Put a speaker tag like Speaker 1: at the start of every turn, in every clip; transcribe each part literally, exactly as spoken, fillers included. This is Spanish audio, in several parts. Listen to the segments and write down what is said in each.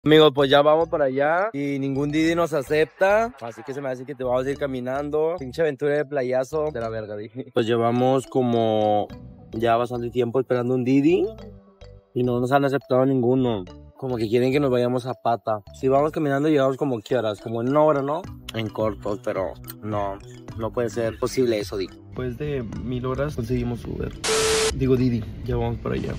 Speaker 1: Amigos, pues ya vamos para allá y ningún Didi nos acepta, así que se me hace que te vamos a ir caminando. Pinche aventura de playazo de la verga, dije. Pues llevamos como ya bastante tiempo esperando un Didi y no nos han aceptado ninguno. Como que quieren que nos vayamos a pata. Si vamos caminando llegamos como quieras, como en una hora, ¿no? En cortos, pero no, no puede ser posible eso, Didi. Después de mil horas conseguimos Uber. Digo Didi, ya vamos para allá.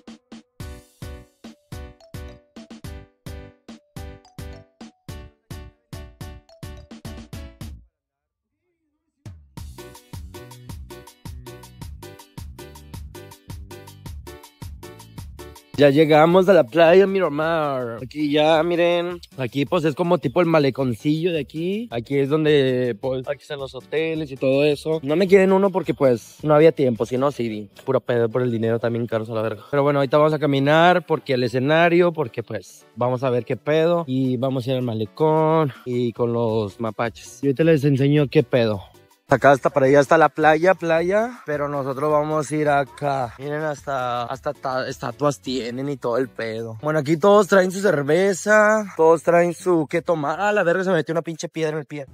Speaker 1: Ya llegamos a la playa Miramar. Aquí ya, miren. Aquí pues es como tipo el maleconcillo de aquí. Aquí es donde pues aquí están los hoteles y todo eso. No me quieren uno porque pues no había tiempo. Si no, sí, puro pedo por el dinero también caros a la verga. Pero bueno, ahorita vamos a caminar porque el escenario, porque pues vamos a ver qué pedo. Y vamos a ir al malecón y con los mapaches. Y ahorita les enseño qué pedo. Acá hasta para allá está la playa, playa, pero nosotros vamos a ir acá. Miren, hasta, hasta estatuas tienen y todo el pedo. Bueno, aquí todos traen su cerveza, todos traen su qué tomar. Ah, la verga, se me metió una pinche piedra en el pie.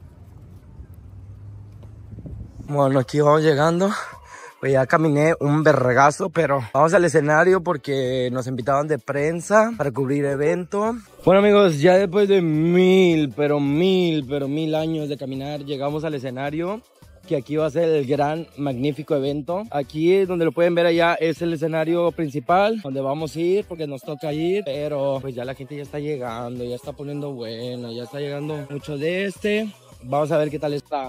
Speaker 1: Bueno, aquí vamos llegando. Pues ya caminé un vergazo, pero vamos al escenario porque nos invitaban de prensa para cubrir evento. Bueno amigos, ya después de mil, pero mil, pero mil años de caminar, llegamos al escenario, que aquí va a ser el gran, magnífico evento. Aquí donde lo pueden ver allá es el escenario principal, donde vamos a ir porque nos toca ir, pero pues ya la gente ya está llegando, ya está poniendo bueno, ya está llegando mucho de este. Vamos a ver qué tal está.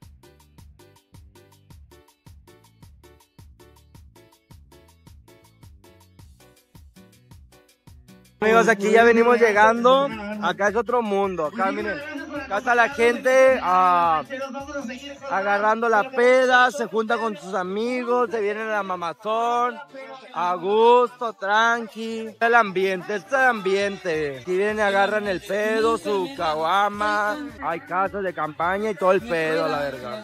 Speaker 1: Amigos, aquí ya venimos llegando. Acá es otro mundo. Acá miren, acá está la gente uh, agarrando la peda, se junta con sus amigos, se vienen a la mamazón, a gusto, tranqui. El ambiente, este es el ambiente. Aquí vienen y agarran el pedo, su caguama, hay casas de campaña y todo el pedo, la verdad.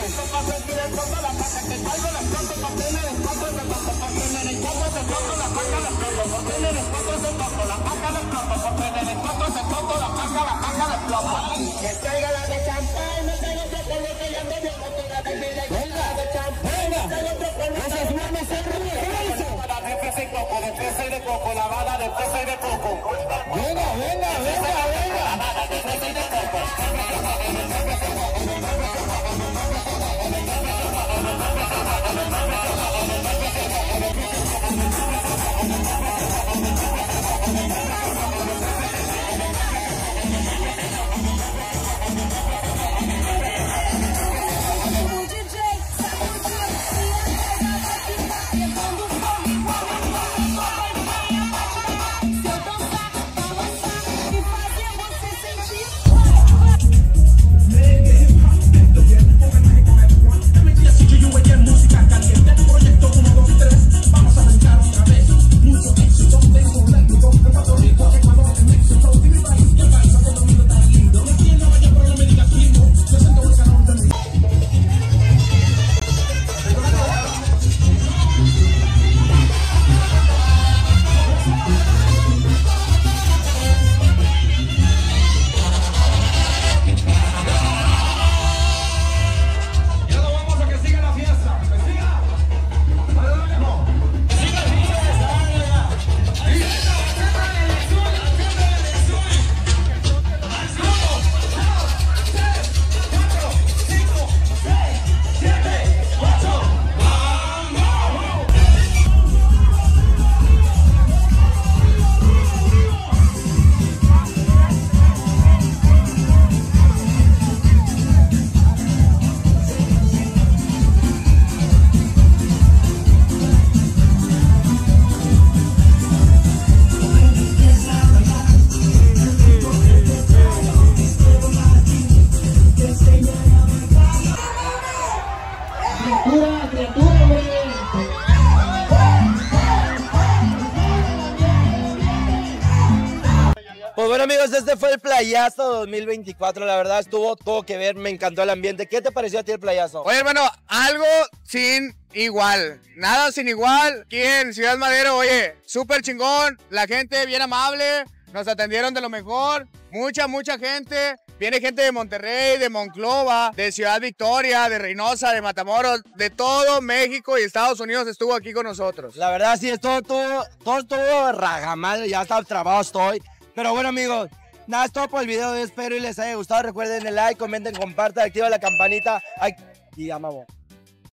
Speaker 2: Venga, venga, venga, venga.
Speaker 1: Pues bueno amigos, este fue el Playazo dos mil veinticuatro, la verdad estuvo todo que ver, me encantó el ambiente. ¿Qué te pareció a ti el Playazo?
Speaker 3: Oye hermano, algo sin igual, nada sin igual, aquí en Ciudad Madero, oye, súper chingón, la gente bien amable, nos atendieron de lo mejor, mucha, mucha gente. Viene gente de Monterrey, de Monclova, de Ciudad Victoria, de Reynosa, de Matamoros, de todo México y Estados Unidos estuvo aquí con nosotros.
Speaker 1: La verdad sí, es todo, todo, todo, todo ragamadre, ya está trabado estoy. Pero bueno amigos, nada, es todo por el video, espero y les haya gustado. Recuerden el like, comenten, compartan, activen la campanita. Ay, y amamos.